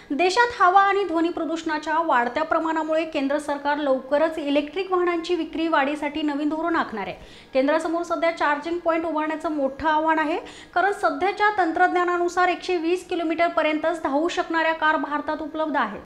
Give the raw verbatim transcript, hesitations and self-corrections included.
देशात हवा आणि ध्वनी प्रदूषणाच्या वाढत्या प्रमाणामुळे केंद्र सरकार लवकरच इलेक्ट्रिक वाहनांची विक्री वाढीसाठी नवीन धोरण आखणार आहे। केंद्रासमोर सध्या चार्जिंग पॉइंट उभारण्याचं मोठं आव्हान आहे, कारण सध्याच्या तंत्रज्ञानानुसार एकशे वीस किलोमीटर पर्यंतच धावू शकणाऱ्या कार भारतात उपलब्ध आहेत।